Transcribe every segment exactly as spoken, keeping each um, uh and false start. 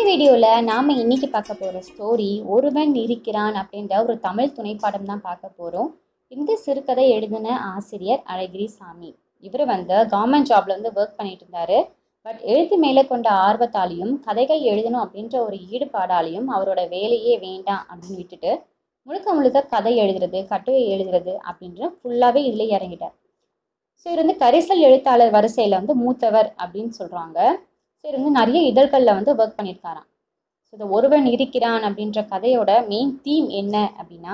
வீடியோல நாம இன்னைக்கு பார்க்க போற ஸ்டோரி ஒருவன் இருக்கிறான் அப்படின்ற ஒரு தமிழ் துணைப்பாடம் தான் பார்க்க போறோம். இந்த சிறுகதை எழுதின ஆசிரியர் அழகிரி சாமி. இவர் வந்து கவர்மெண்ட் ஜாப்ல வந்து ஒர்க் பண்ணிட்டு இருந்தாரு. பட் எழுத்து மேலே கொண்ட ஆர்வத்தாலையும் கதைகள் எழுதணும் அப்படின்ற ஒரு ஈடுபாடாலையும் அவரோட வேலையே வேண்டாம் அப்படின்னு விட்டுட்டு முழுக்க முழுக்க கதை எழுதுறது, கட்டுரை எழுதுறது அப்படின்ற ஃபுல்லாவே இதுல இறங்கிட்டார். ஸோ இவர் வந்து கரிசல் எழுத்தாளர் வரிசையில வந்து மூத்தவர் அப்படின்னு சொல்றாங்க. ஸோ இவர் வந்து நிறைய இதழ்களில் வந்து ஒர்க் பண்ணியிருக்காராம். ஸோ இந்த ஒருவன் இருக்கிறான் அப்படின்ற கதையோட மெயின் தீம் என்ன அப்படின்னா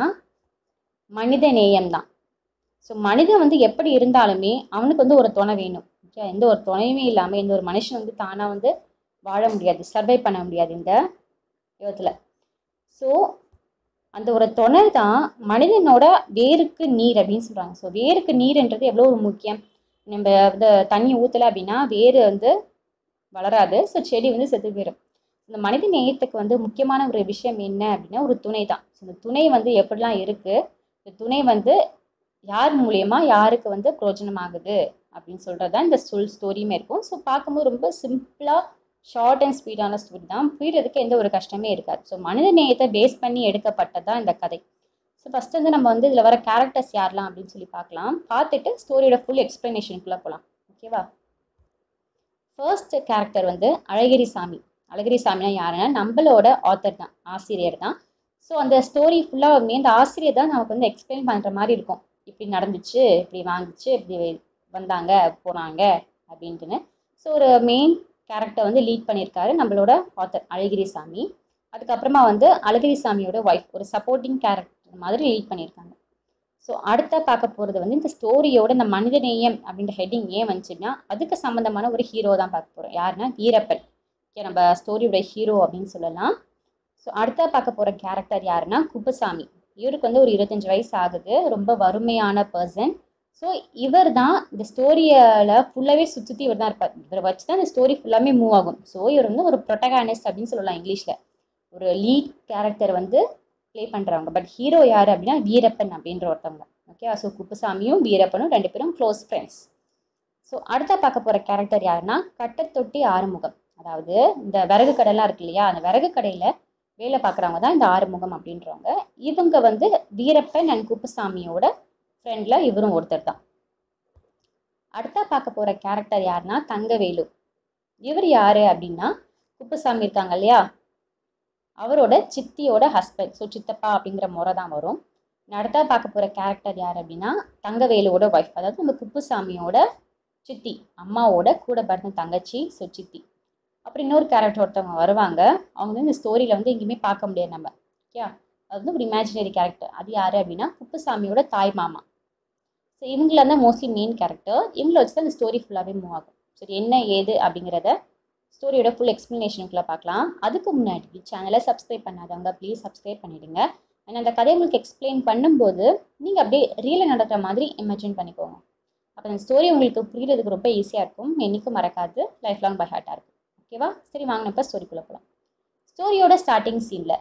மனித நேயம் தான். ஸோ மனிதன் வந்து எப்படி இருந்தாலுமே அவனுக்கு வந்து ஒரு துணை வேணும். ஓகே, எந்த ஒரு துணையுமே இல்லாமல் எந்த ஒரு மனுஷன் வந்து தானாக வந்து வாழ முடியாது, சர்வை பண்ண முடியாது இந்த யுகத்தில். ஸோ அந்த ஒரு துணை தான் மனிதனோட வேருக்கு நீர் அப்படின்னு சொல்கிறாங்க. ஸோ வேருக்கு நீர்ன்றது எவ்வளோ ஒரு முக்கியம். நம்ம வந்து தண்ணி ஊற்றலை அப்படின்னா வேர் வந்து வளராது. ஸோ செடி வந்து செத்து போயிடும். இந்த மனித நேயத்துக்கு வந்து முக்கியமான ஒரு விஷயம் என்ன அப்படின்னா ஒரு துணை தான். ஸோ இந்த துணை வந்து எப்படிலாம் இருக்குது, இந்த துணை வந்து யார் மூலயமா யாருக்கு வந்து பிரோஜனம் ஆகுது அப்படின்னு சொல்கிறது தான் இந்த சொல் ஸ்டோரியுமே இருக்கும். ஸோ பார்க்கும்போது ரொம்ப சிம்பிளாக ஷார்ட் அண்ட் ஸ்பீடான ஸ்டோரி தான். புரியறதுக்கு எந்த ஒரு கஷ்டமே இருக்காது. ஸோ மனித நேயத்தை பேஸ் பண்ணி எடுக்கப்பட்டது தான் இந்த கதை. ஸோ ஃபஸ்ட்டு வந்து நம்ம வந்து இதில் வர கேரக்டர்ஸ் யாரெலாம் அப்படின்னு சொல்லி பார்க்கலாம். பார்த்துட்டு ஸ்டோரியோட ஃபுல் எக்ஸ்ப்ளனேஷனுக்குள்ளே போகலாம். ஓகேவா? ஃபர்ஸ்ட் கேரக்டர் வந்து அழகிரி சாமி. அழகிரி சாமினா யாருன்னா நம்மளோட ஆத்தர் தான், ஆசிரியர் தான். ஸோ அந்த ஸ்டோரி ஃபுல்லாக இந்த ஆசிரியர் தான் நமக்கு வந்து எக்ஸ்பிளைன் பண்ணுற மாதிரி இருக்கும். இப்படி நடந்துச்சு, இப்படி வாங்கிச்சு, இப்படி வந்தாங்க போனாங்க அப்படின்ட்டுன்னு. ஸோ ஒரு மெயின் கேரக்டர் வந்து லீட் பண்ணியிருக்காரு நம்மளோட ஆத்தர் அழகிரி சாமி. அதுக்கப்புறமா வந்து அழகிரி சாமியோட ஒய்ஃப் ஒரு சப்போர்ட்டிங் கேரக்டர் மாதிரி லீட் பண்ணியிருக்காங்க. ஸோ அடுத்த பார்க்க போகிறது வந்து இந்த ஸ்டோரியோட இந்த மனிதநேயம் அப்படின்ற ஹெட்டிங் ஏன் வந்துச்சுன்னா அதுக்கு சம்மந்தமான ஒரு ஹீரோ தான் பார்க்க போகிறோம். யாருன்னா வீரப்பன். ஓகே, நம்ம ஸ்டோரியோட ஹீரோ அப்படின்னு சொல்லலாம். ஸோ அடுத்த பார்க்க போகிற கேரக்டர் யாருன்னா குப்புசாமி. இவருக்கு வந்து ஒரு இருபத்தஞ்சி வயசு ஆகுது. ரொம்ப வறுமையான பர்சன். ஸோ இவர் தான் இந்த ஸ்டோரியில் ஃபுல்லாகவே சுற்றி சுற்றி இவர் தான் இருப்பார். இவரை வச்சு தான் இந்த ஸ்டோரி ஃபுல்லாமே மூவ் ஆகும். ஸோ இவர் வந்து ஒரு ப்ரொட்டகானிஸ்ட் அப்படின்னு சொல்லலாம் இங்கிலீஷில். ஒரு லீட் கேரக்டர் வந்து ப்ளே பண்ணுறவங்க. பட் ஹீரோ யார் அப்படின்னா வீரப்பன் அப்படின்ற ஒருத்தவங்க. ஓகே, ஸோ குப்புசாமியும் வீரப்பனும் ரெண்டு பேரும் க்ளோஸ் ஃப்ரெண்ட்ஸ். ஸோ அடுத்த பார்க்க போகிற கேரக்டர் யாருன்னா கட்டத்தொட்டி ஆறுமுகம். அதாவது இந்த விறகு கடைலாம் இருக்கு இல்லையா, அந்த விறகு கடையில் வேலை பார்க்குறவங்க தான் இந்த ஆறுமுகம் அப்படின்றவங்க. இவங்க வந்து வீரப்பன் அண்ட் குப்புசாமியோட ஃப்ரெண்டில் இவரும் ஒருத்தர் தான். அடுத்த பார்க்க போகிற கேரக்டர் யாருன்னா தங்கவேலு. இவர் யார் அப்படின்னா குப்புசாமி இருக்காங்க இல்லையா, அவரோட சித்தியோட ஹஸ்பண்ட். ஸோ சித்தப்பா அப்படிங்கிற முறை தான் வரும். அடுத்தா பார்க்க போகிற கேரக்டர் யார் அப்படின்னா தங்கவேலுவோட ஒய்ஃப். அதாவது நம்ம குப்புசாமியோட சித்தி, அம்மாவோட கூட பிறந்த தங்கச்சி. ஸோ சித்தி. அப்புறம் இன்னொரு கேரக்டர் ஒருத்தவங்க வருவாங்க. அவங்க வந்து இந்த ஸ்டோரியில் வந்து எங்கேயுமே பார்க்க முடியாது நம்ம. ஓகே, அது வந்து ஒரு இமேஜினரி கேரக்டர். அது யார் அப்படின்னா குப்புசாமியோட தாய் மாமா. ஸோ இவங்கள தான் மோஸ்ட்லி மெயின் கேரக்டர். இவங்கள வச்சு தான் இந்த ஸ்டோரி ஃபுல்லாகவே மூவ் ஆகும். சரி, என்ன ஏது அப்படிங்கிறத ஸ்டோரியோட ஃபுல் எக்ஸ்ப்ளனேஷனுக்குள்ளே பார்க்கலாம். அதுக்கு முன்னாடி சேனலை சப்ஸ்கிரைப் பண்ணாதவங்க ப்ளீஸ் சப்ஸ்கிரைப் பண்ணிவிடுங்க. அண்ட் அந்த கதையை உங்களுக்கு எக்ஸ்பிளைன் பண்ணும்போது நீங்கள் அப்படியே ரியலில் நடக்கிற மாதிரி இமேஜின் பண்ணிக்கோங்க. அப்போ அந்த ஸ்டோரி உங்களுக்கு புரிகிறதுக்கு ரொம்ப ஈஸியாக இருக்கும். என்றைக்கும் மறக்காது, லைஃப் லாங் பை ஹார்ட்டாக இருக்கும். ஓகேவா? சரி, வாங்கினப்போ ஸ்டோரிக்குள்ளே போகலாம். ஸ்டோரியோட ஸ்டார்டிங் சீனில்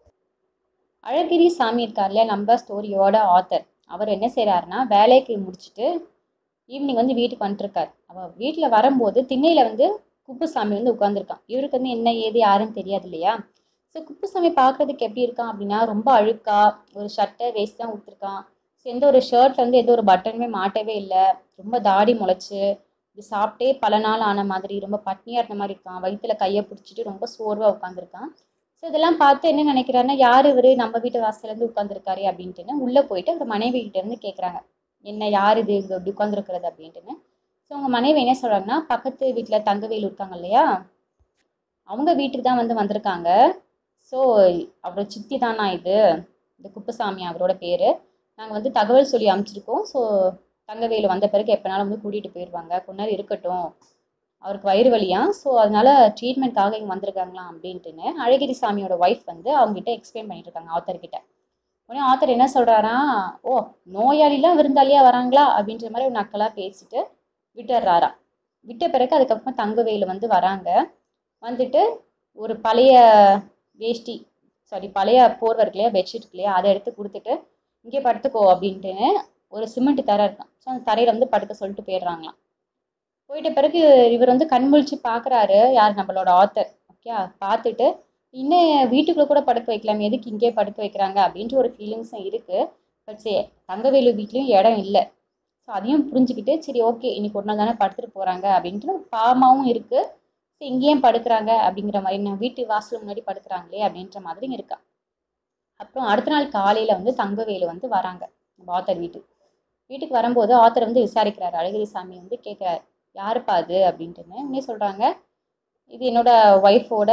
அழகிரி சாமி இருக்கார் இல்லையா, நம்ம ஸ்டோரியோட ஆத்தர். அவர் என்ன செய்கிறாருன்னா வேலைக்கு முடிச்சுட்டு ஈவினிங் வந்து வீட்டுக்கு வந்துட்டுருக்கார். அவள் வீட்டில் வரும்போது திண்ணையில் வந்து குப்புசாமி வந்து உட்காந்துருக்கான். இவருக்கு வந்து என்ன ஏது யாருன்னு தெரியாது இல்லையா. ஸோ குப்புசாமி பார்க்குறதுக்கு எப்படி இருக்கான் அப்படின்னா ரொம்ப அழுக்கா, ஒரு ஷர்ட்டை வேஸ்ட் தான் கொடுத்துருக்கான். ஸோ எந்த ஒரு ஷர்ட்டில் வந்து எந்த ஒரு பட்டனுமே மாட்டவே இல்லை. ரொம்ப தாடி முளைச்சி இது சாப்பிட்டே பல நாள் ஆன மாதிரி ரொம்ப பட்னியாக இருந்த மாதிரி இருக்கான். வயிற்றுல கையை பிடிச்சிட்டு ரொம்ப சோர்வாக உட்காந்துருக்கான். ஸோ இதெல்லாம் பார்த்து என்ன நினைக்கிறாருன்னா யார் இவர் நம்ம வீட்டு வாசலேருந்து உட்காந்துருக்காரு அப்படின்ட்டுன்னு உள்ளே போயிட்டு அவர் மனைவி கிட்ட இருந்து கேட்குறாங்க, என்ன யார் இது இங்கே இப்படி உட்காந்துருக்கிறது அப்படின்ட்டுன்னு. ஸோ அவங்க மனைவி என்ன சொல்கிறாங்கன்னா பக்கத்து வீட்டில் தங்கவேலு இருக்காங்க இல்லையா, அவங்க வீட்டுக்கு தான் வந்து வந்திருக்காங்க. ஸோ அவரோட சித்தி தானா இது, இந்த குப்புசாமி அவரோட பேர். நாங்கள் வந்து தகவல் சொல்லி அனுப்பிச்சிருக்கோம். ஸோ தங்கவேலு வந்த பிறகு எப்போனாலும் வந்து கூட்டிகிட்டு போயிடுவாங்க, கொஞ்ச நேரம் இருக்கட்டும், அவருக்கு வயிறு வலியா, ஸோ அதனால் ட்ரீட்மெண்ட்காக இங்கே வந்திருக்காங்களாம் அப்படின்ட்டுன்னு அழகிரி சாமியோட ஒய்ஃப் வந்து அவங்ககிட்ட எக்ஸ்பிளைன் பண்ணிட்டு இருக்காங்க ஆத்தர்கிட்ட. உடனே ஆத்தர் என்ன சொல்கிறாரா, ஓ நோயாளிலாம் விருந்தாளியாக வராங்களா அப்படின்ற மாதிரி ஒரு நக்கலாக பேசிட்டு விட்டுடுறாரா. விட்ட பிறகு அதுக்கப்புறமா தங்கவேலு வந்து வராங்க. வந்துட்டு ஒரு பழைய வேஷ்டி சாரி பழைய போர்வை இருக்கு இல்லையா, பெட்ஷீட் இருக்கு இல்லையா, அதை எடுத்து கொடுத்துட்டு இங்கே படுத்துக்கோ அப்படின்ட்டுன்னு ஒரு சிமெண்ட் தரை இருக்கான். ஸோ அந்த தரையில் வந்து படுக்க சொல்லிட்டு போயிடுறாங்களாம். போயிட்ட பிறகு இவர் வந்து கண் முழிச்சு பார்க்குறாரு யார் நம்மளோட ஆத்தர். ஓகே பார்த்துட்டு இன்னும் வீட்டுக்குள்ளே கூட படுக்க வைக்கலாம், எதுக்கு இங்கே படுக்க வைக்கிறாங்க அப்படின்ற ஒரு ஃபீலிங்ஸும் இருக்குது. பட் சரி தங்கவேலு வீட்லேயும் இடம் இல்லை. ஸோ அதையும் புரிஞ்சுக்கிட்டு சரி ஓகே இன்னைக்கு ஒரு நாள் தானே படுத்துட்டு போகிறாங்க அப்படின்ட்டு பாவமாகவும் இருக்குது. சரி இங்கேயும் படுக்கிறாங்க அப்படிங்கிற மாதிரி, நான் வீட்டு வாசல் முன்னாடி படுக்கிறாங்களே அப்படின்ற மாதிரி இருக்கா. அப்புறம் அடுத்த நாள் காலையில் வந்து தங்கவேலு வந்து வராங்க நம்ம ஆத்தர் வீட்டுக்கு. வீட்டுக்கு வரும்போது ஆத்தர் வந்து விசாரிக்கிறாரு. அழகிரி சாமி வந்து கேட்குறாரு, யாருப்பா அது அப்படின்ட்டுன்னு. உடனே சொல்கிறாங்க, இது என்னோட ஒய்ஃபோட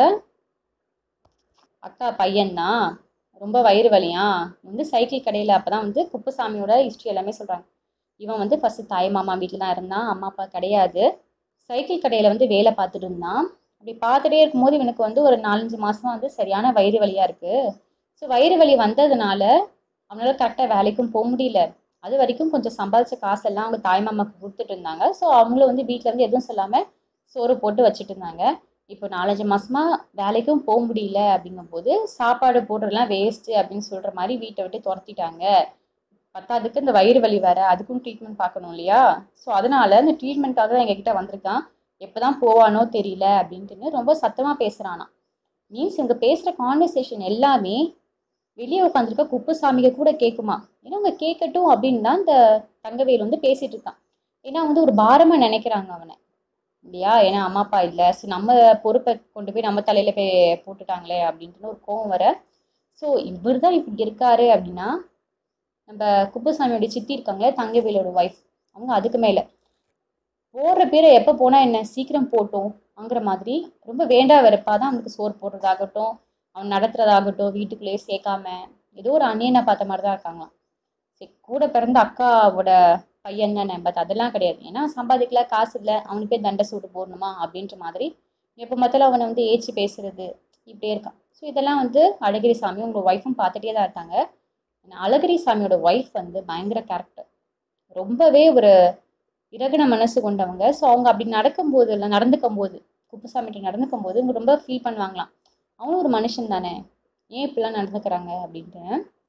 அக்கா பையன்தான், ரொம்ப வயிறு வலியா வந்து சைக்கிள் கடையில். அப்போ தான் வந்து குப்புசாமியோட ஹிஸ்ட்ரி எல்லாமே சொல்கிறாங்க. இவன் வந்து ஃபஸ்ட்டு தாய் மாமா வீட்டில் தான் இருந்தான், அம்மா அப்பா கிடையாது. சைக்கிள் கடையில் வந்து வேலை பார்த்துட்டு இருந்தான். அப்படி பார்த்துட்டே இருக்கும்போது இவனுக்கு வந்து ஒரு நாலஞ்சு மாதமாக வந்து சரியான வயிறு வலியாக இருக்குது. ஸோ வயிறு வலி வந்ததுனால அவனால் கரெக்டாக வேலைக்கும் போக முடியல. அது வரைக்கும் கொஞ்சம் சம்பாதிச்ச காசெல்லாம் அவங்க தாய் மாமாவுக்கு கொடுத்துட்டு இருந்தாங்க. ஸோ அவங்களும் வந்து வீட்டில் இருந்து எதுவும் சொல்லாமல் சோறு போட்டு வச்சுட்டு இருந்தாங்க. இப்போ நாலஞ்சு மாசமா வேலைக்கும் போக முடியல அப்படிங்கும்போது சாப்பாடு போடுறதுலாம் வேஸ்ட்டு அப்படின்னு சொல்கிற மாதிரி வீட்டை விட்டு துரத்திட்டாங்க. பத்தாதுக்கு இந்த வயிறு வலி வேற, அதுக்கும் ட்ரீட்மெண்ட் பார்க்கணும் இல்லையா? ஸோ அதனால இந்த ட்ரீட்மெண்ட்காக தான் எங்ககிட்ட வந்திருக்கான். எப்போதான் போவானோ தெரியல அப்படின்ட்டுன்னு ரொம்ப சத்தமாக பேசுகிறானா. மீன்ஸ் இங்கே பேசுகிற கான்வர்சேஷன் எல்லாமே வெளியே உட்காந்துருக்க குப்புசாமிக்கு கூட கேட்குமா. ஏன்னா அவங்க கேட்கட்டும் அப்படின்னு தான் இந்த தங்கவேல் வந்து பேசிட்டு இருக்கான். ஏன்னா வந்து ஒரு பாரமா நினைக்கிறாங்க அவனை இல்லையா? ஏன்னா அம்மா அப்பா இல்லை, ஸோ நம்ம பொறுப்பை கொண்டு போய் நம்ம தலையில போய் போட்டுட்டாங்களே அப்படின்ட்டு ஒரு கோவம் வர. ஸோ இவர் தான் இப்படி இருக்காரு அப்படின்னா நம்ம குப்புசாமியோட சித்தி இருக்காங்களே தங்கவேலோட ஒய்ஃப், அவங்க அதுக்கு மேலே போடுற பேரை எப்போ போனால் என்ன சீக்கிரம் போட்டோம் அங்கிற மாதிரி ரொம்ப வேண்டா வெறுப்பாக தான் அவனுக்கு சோறு போடுறதாகட்டும், அவன் நடத்துறதாகட்டும், வீட்டுக்குள்ளேயே சேர்க்காம ஏதோ ஒரு அந்நியனை பார்த்த மாதிரி தான் இருக்காங்களாம். சரி கூட பிறந்த அக்காவோட பையன் தானே, பட் அதெல்லாம் கிடையாது. ஏன்னா சம்பாதிக்கல, காசு இல்லை, அவனுக்கே தண்டை சூடு போடணுமா அப்படின்ற மாதிரி எப்போ மொத்தல அவனை வந்து ஏச்சு பேசுறது இப்படியே இருக்கான். ஸோ இதெல்லாம் வந்து அழகிரி சாமி உங்கள் ஒய்ஃபும் பார்த்துட்டே தான் இருக்காங்க. அழகிரி சாமியோட ஒய்ஃப் வந்து பயங்கர கேரக்டர், ரொம்பவே ஒரு இறகுன மனசு கொண்டவங்க. ஸோ அவங்க அப்படி நடக்கும்போது இல்லை நடந்துக்கும் போது குப்புசாமிகிட்ட நடந்துக்கும் போது இவங்க ரொம்ப ஃபீல் பண்ணுவாங்களாம், அவனும் ஒரு மனுஷன் தானே, ஏன் இப்படிலாம் நடந்துக்கிறாங்க அப்படின்ட்டு.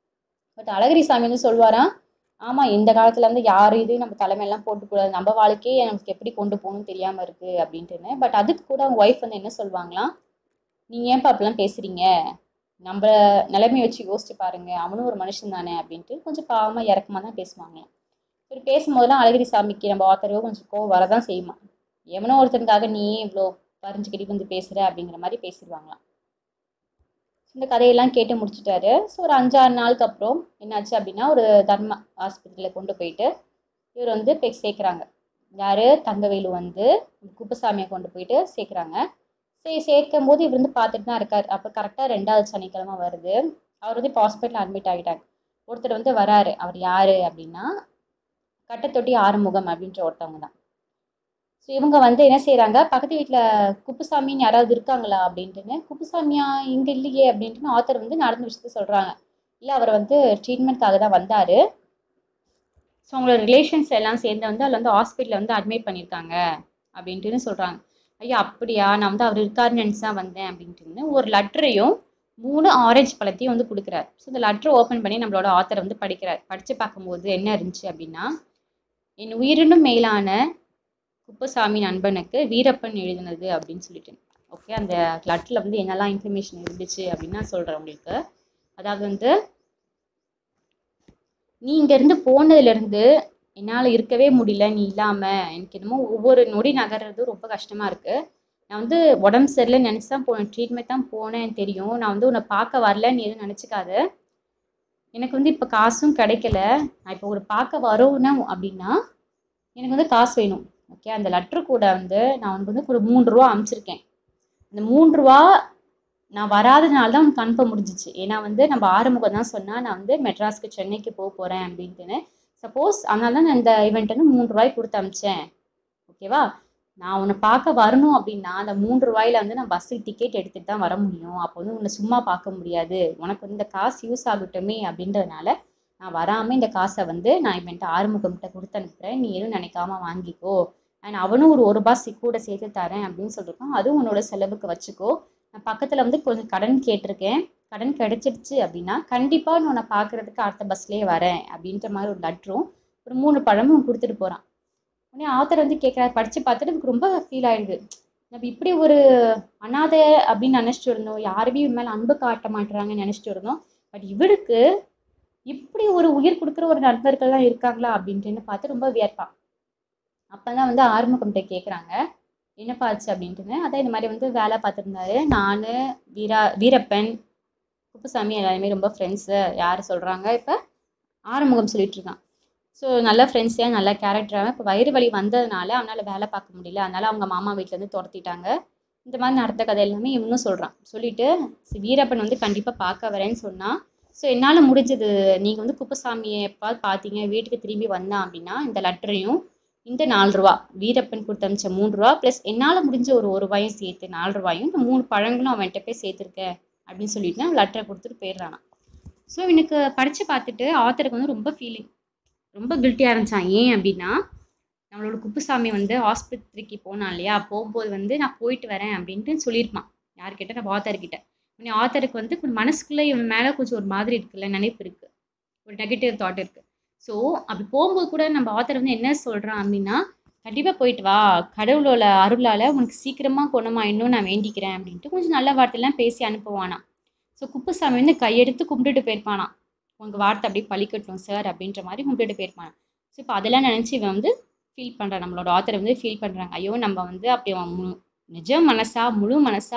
பட் அழகிரி சாமி வந்து சொல்வாராம், ஆமாம் இந்த காலத்தில் வந்து யார் இதையும் நம்ம தலைமையெல்லாம் போட்டுக்கூடாது, நம்ம வாழ்க்கையே நமக்கு எப்படி கொண்டு போகணும்னு தெரியாமல் இருக்குது அப்படின்ட்டுன்னு. பட் அதுக்கு கூட அவங்க ஒய்ஃப் வந்து என்ன சொல்லுவாங்களாம், நீங்கள் ஏன்ப்பா அப்படிலாம் பேசுகிறீங்க, நம்ம நிலைமையை வச்சு யோசிச்சு பாருங்க, அவனும் ஒரு மனுஷன் தானே அப்படின்ட்டு கொஞ்சம் பாவமாக இறக்கமாக தான் பேசுவாங்களாம். சரி பேசும்போதெல்லாம் அழகிரி சாமிக்கு நம்ம ஆத்தரவோ கொஞ்சம் கோவம் வரதான் செய்யுமா. எவனோ ஒருத்தனுக்காக நீ இவ்வளோ பறிஞ்சுக்கிட்டி வந்து பேசுகிற அப்படிங்கிற மாதிரி பேசிடுவாங்களாம். இந்த கதையெல்லாம் கேட்டு முடிச்சுட்டாரு. ஸோ ஒரு அஞ்சாறு நாளுக்கு அப்புறம் என்னாச்சு அப்படின்னா ஒரு தர்ம ஆஸ்பத்திரியில் கொண்டு போயிட்டு இவர் வந்து போய் சேர்க்குறாங்க. யார் தங்கவேலு வந்து குப்புசாமியை கொண்டு போயிட்டு சேர்க்குறாங்க. சரி சேர்க்கும் போது இவர் வந்து பார்த்துட்டு தான் இருக்கார். அப்போ கரெக்டாக ரெண்டாவது சனிக்கிழமை வருது. அவர் வந்து இப்போ ஹாஸ்பிட்டலில் அட்மிட் ஆகிட்டாங்க. ஒருத்தர் வந்து வராரு. அவர் யார் அப்படின்னா கட்டத்தொட்டி ஆறுமுகம் அப்படின்ற ஒருத்தவங்க தான். ஸோ இவங்க வந்து என்ன செய்கிறாங்க, பக்கத்து வீட்டில் குப்புசாமின்னு யாராவது இருக்காங்களா அப்படின்ட்டுன்னு, குப்புசாமியா இங்கே இல்லையே அப்படின்ட்டுன்னு ஆத்தர் வந்து நடந்த விஷயத்த சொல்கிறாங்க. இல்லை அவர் வந்து ட்ரீட்மெண்ட்காக தான் வந்தார். ஸோ அவங்களோட ரிலேஷன்ஸ் எல்லாம் சேர்ந்து வந்து அதில் வந்து ஹாஸ்பிட்டலில் வந்து அட்மிட் பண்ணியிருக்காங்க அப்படின்ட்டுன்னு சொல்கிறாங்க. ஐயா அப்படியா, நான் வந்து அவர் இருக்காருன்னு நினச்சி தான் வந்தேன் அப்படின்ட்டுன்னு ஒரு லெட்டரையும் மூணு ஆரஞ்சு பழத்தையும் வந்து கொடுக்குறாரு. ஸோ இந்த லெட்டரை ஓப்பன் பண்ணி நம்மளோட ஆத்தரை வந்து படிக்கிறார். படித்து பார்க்கும்போது என்ன இருந்துச்சு அப்படின்னா, என் உயிரினும் மேலான குப்புசாமி நண்பனுக்கு வீரப்பன் எழுதினது அப்படின்னு சொல்லிட்டு. ஓகே அந்த லெட்டரில் வந்து என்னெல்லாம் இன்ஃபர்மேஷன் இருந்துச்சு அப்படின்னு நான் சொல்கிறேன் உங்களுக்கு. அதாவது வந்து, நீ இங்கேருந்து போனதுலேருந்து என்னால் இருக்கவே முடியல, நீ இல்லாமல் எனக்கு என்னமோ ஒவ்வொரு நொடி நகர்றது ரொம்ப கஷ்டமாக இருக்குது. நான் வந்து உடம்பு சரியில்லைன்னு நினச்சி தான் போனேன், ட்ரீட்மெண்ட் தான் போனேன் தெரியும். நான் வந்து உன்னை பார்க்க வரலன்னு எதுவும் நினச்சிக்காத. எனக்கு வந்து இப்போ காசும் கிடைக்கல. நான் இப்போ ஒரு பார்க்க வரணும் அப்படின்னா எனக்கு வந்து காசு வேணும். ஓகே அந்த லெட்ரு கூட வந்து நான் உனக்கு வந்து ஒரு மூன்று ரூபா அனுப்பிச்சிருக்கேன். அந்த மூன்று ரூபா நான் வராதனால தான் உனக்கு அனுப்ப முடிஞ்சிச்சு. ஏன்னா வந்து நம்ம ஆறுமுகம் தான் சொன்னால் நான் வந்து மெட்ராஸ்க்கு சென்னைக்கு போக போகிறேன் அப்படின்ட்டுன்னு. சப்போஸ் அதனால தான் நான் இந்த ஈவெண்ட் வந்து மூன்று ரூபாய்க்கு கொடுத்து அனுப்பிச்சேன். ஓகேவா, நான் உன்னை பார்க்க வரணும் அப்படின்னா அந்த மூன்று ரூபாயில வந்து நான் பஸ்ஸுக்கு டிக்கெட் எடுத்துகிட்டு தான் வர முடியும். அப்போ வந்து உன்னை சும்மா பார்க்க முடியாது, உனக்கு வந்து இந்த காசு யூஸ் ஆகட்டுமே அப்படின்றதுனால நான் வராமல் இந்த காசை வந்து நான் இவன்ட்டு ஆறுமுகம்கிட்ட கொடுத்து அனுப்புகிறேன், நீ எதுவும் நினைக்காம வாங்கிக்கோ. அண்ட் அவனும் ஒரு ஒரு ரூபா கூட சேர்த்து தரேன் அப்படின்னு சொல்லியிருக்கான், அதுவும் உன்னோட செலவுக்கு வச்சுக்கோ. நான் பக்கத்தில் வந்து கொஞ்சம் கடன் கேட்டிருக்கேன், கடன் கிடைச்சிடுச்சு அப்படின்னா கண்டிப்பாக நான் உன்னை பார்க்குறதுக்கு அடுத்த பஸ்லேயே வரேன் அப்படின்ற மாதிரி ஒரு லெட்டரும் ஒரு மூணு பழமும் கொடுத்துட்டு போகிறான். உடனே ஆத்தர் வந்து கேட்குறாரு, படித்து பார்த்துட்டு எனக்கு ரொம்ப ஃபீல் ஆகிடுது. நம்ம இப்படி ஒரு அனாதை அப்படின்னு நினச்சிட்டு இருந்தோம், யாருமே இவன் மேலே அன்பு காட்ட மாட்டுறாங்கன்னு நினச்சிட்டு இருந்தோம். பட் இவளுக்கு இப்படி ஒரு உயிர் கொடுக்குற ஒரு நண்பர்கள்லாம் இருக்காங்களா அப்படின்ட்டு பார்த்து ரொம்ப வியப்பான். அப்போ தான் வந்து ஆறுமுகம்கிட்ட கேட்குறாங்க, என்னப்பா ஆச்சு அப்படின்ட்டுன்னு. அதான் இந்த மாதிரி வந்து வேலை பார்த்துருந்தாரு. நான், வீரா வீரப்பன், குப்புசாமி எல்லாருமே ரொம்ப ஃப்ரெண்ட்ஸு. யார் சொல்கிறாங்க இப்போ? ஆறுமுகம் சொல்லிட்டு இருக்கான். ஸோ நல்ல ஃப்ரெண்ட்ஸே, நல்ல கேரக்டராக. இப்போ வயிறு வலி வந்ததுனால அவனால் வேலை பார்க்க முடியல, அதனால் அவங்க மாமா வீட்டிலேருந்து துரத்திட்டாங்க. இந்த மாதிரி நடந்த கதை எல்லாமே இவனும் சொல்கிறான். சொல்லிவிட்டு வீரப்பன் வந்து கண்டிப்பாக பார்க்க வரேன்னு சொன்னான். ஸோ என்னால் முடிஞ்சது, நீங்கள் வந்து குப்புசாமியை எப்பாவது பார்த்தீங்க, வீட்டுக்கு திரும்பி வந்தான் அப்படின்னா இந்த லெட்டரையும் இந்த நாலு ரூபா வீரப்பன் கொடுத்து அமிச்ச மூணு ரூபா ப்ளஸ் என்னால் முடிஞ்ச ஒரு ஒரு ரூபாயும் சேர்த்து நாலு ரூபாயும் இந்த மூணு பழங்களும் அவன்கிட்ட போய் சேர்த்துருக்கேன் அப்படின்னு சொல்லிட்டு லெட்டரை கொடுத்துட்டு போயிடுறானா. ஸோ எனக்கு படித்து பார்த்துட்டு ஆத்தருக்கு வந்து ரொம்ப ஃபீலிங், ரொம்ப கில்ட்டியாக இருந்துச்சான். ஏன் அப்படின்னா, நம்மளோட குப்புசாமி வந்து ஆஸ்பத்திரிக்கு போனான் இல்லையா, போகும்போது வந்து நான் போயிட்டு வரேன் அப்படின்ட்டு சொல்லியிருப்பான். யார்கிட்ட? நம்ம ஆத்தர்கிட்ட. உடனே ஆத்தருக்கு வந்து கொஞ்சம் மனசுக்குள்ளே இவன் மேலே கொஞ்சம் ஒரு மாதிரி இருக்குல்ல, நினைப்பு இருக்குது, ஒரு நெகட்டிவ் தாட் இருக்குது. ஸோ அப்படி போகும்போது கூட நம்ம ஆத்தர் வந்து என்ன சொல்கிறான் அப்படின்னா, கண்டிப்பாக போயிட்டு வா, கடவுளோட அருளால் உனக்கு சீக்கிரமாக குணமாயிடணும் நான் வேண்டிக்கிறேன் அப்படின்ட்டு கொஞ்சம் நல்ல வார்த்தையெல்லாம் பேசி அனுப்புவானா. ஸோ குப்புசாமி வந்து கையெடுத்து கும்பிட்டுட்டு போயிருப்பானா, உங்கள் வார்த்தை அப்படியே பழிக்கட்டும் சார் அப்படின்ற மாதிரி கும்பிட்டுட்டு போயிருப்பான். ஸோ இப்போ அதெல்லாம் நினச்சி இவன் வந்து ஃபீல் பண்ணுறான், நம்மளோட ஆத்தர் வந்து ஃபீல் பண்ணுறாங்க. ஐயோ நம்ம வந்து அப்படி மு நிஜ மனசா முழு மனசா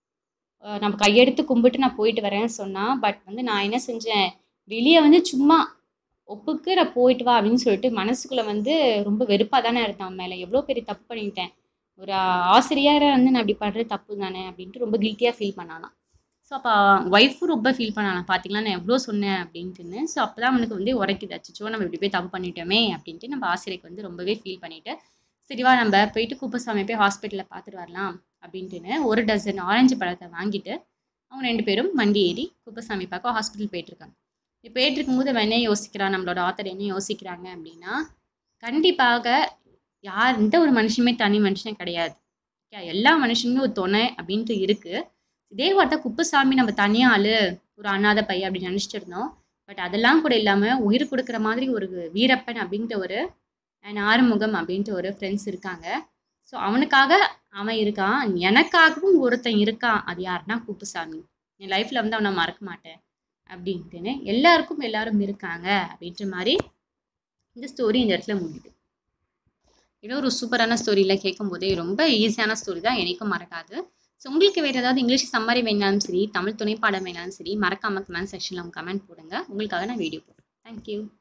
நம்ம கையெடுத்து கும்பிட்டு நான் போயிட்டு வரேன்னு சொன்னான். பட் வந்து நான் என்ன செஞ்சேன், வெளியே வந்து சும்மா ஒப்புக்கு நான் போயிட்டு வா அப்படின்னு சொல்லிட்டு மனசுக்குள்ளே வந்து ரொம்ப வெறுப்பாக தானே இருந்தேன் அவன் மேலே, எவ்வளோ பெரிய தப்பு பண்ணிட்டேன், ஒரு ஆசிரியராக வந்து நான் அப்படி பண்ணுறது தப்பு தானே அப்படின்ட்டு ரொம்ப கில்ட்டியாக ஃபீல் பண்ணானா. ஸோ அப்போ ஒய்ஃபும் ரொம்ப ஃபீல் பண்ணானா, பார்த்தீங்களா நான் எவ்வளோ சொன்னேன் அப்படின்ட்டுன்னு. ஸோ அப்போ தான் அவனுக்கு வந்து உரைக்குது, அச்சோ நம்ம இப்படி போய் தப்பு பண்ணிட்டோமே அப்படின்ட்டு நம்ம ஆசிரியருக்கு வந்து ரொம்பவே ஃபீல் பண்ணிவிட்டு, சரிவா நம்ம போயிட்டு குப்புசாமி போய் ஹாஸ்பிட்டலில் பார்த்துட்டு வரலாம் அப்படின்ட்டுன்னு ஒரு டசன் ஆரஞ்சு பழத்தை வாங்கிட்டு அவங்க ரெண்டு பேரும் வண்டி ஏறி குப்புசாமி பார்க்க ஹாஸ்பிட்டல் போயிட்டுருக்காங்க. இப்போ போயிட்டு இருக்கும்போது அவன் என்ன யோசிக்கிறான், நம்மளோட ஆத்தர் என்ன யோசிக்கிறாங்க அப்படின்னா, கண்டிப்பாக யார் எந்த ஒரு மனுஷனுமே தனி மனுஷனே கிடையாது, எல்லா மனுஷனுமே ஒரு துணை அப்படின்ட்டு இருக்குது. இதே வார்த்தை குப்புசாமி நம்ம தனியாக ஆள், ஒரு அனாதை பையன் அப்படின்னு நினச்சிட்டு இருந்தோம். பட் அதெல்லாம் கூட இல்லாமல் உயிர் கொடுக்குற மாதிரி ஒரு வீரப்பன் அப்படின்ட்டு ஒரு அண்ட் ஆறுமுகம் அப்படின்ட்டு ஒரு ஃப்ரெண்ட்ஸ் இருக்காங்க. ஸோ அவனுக்காக அவன் இருக்கான், எனக்காகவும் ஒருத்தன் இருக்கான், அது யாருன்னா குப்புசாமி. என் லைஃப்பில் வந்து அவனை மறக்க மாட்டேன் அப்படின்ட்டுன்னு எல்லாருக்கும் எல்லாரும் இருக்காங்க அப்படின்ற மாதிரி இந்த ஸ்டோரி இந்த இடத்துல முடியுது. இன்னும் ஒரு சூப்பரான ஸ்டோரியில் கேட்கும் போதே ரொம்ப ஈஸியான ஸ்டோரி தான், எனக்கும் மறக்காது. ஸோ உங்களுக்கு வேறு ஏதாவது இங்கிலீஷ் சம்மரி வேணாலும் சரி, தமிழ் துணைப்பாடம் வேணாலும் சரி, மறக்காமல் கமெண்ட் செக்ஷனில் உங்கள் கமெண்ட் போடுங்க, உங்களுக்காக நான் வீடியோ போடுறேன். தேங்க்யூ.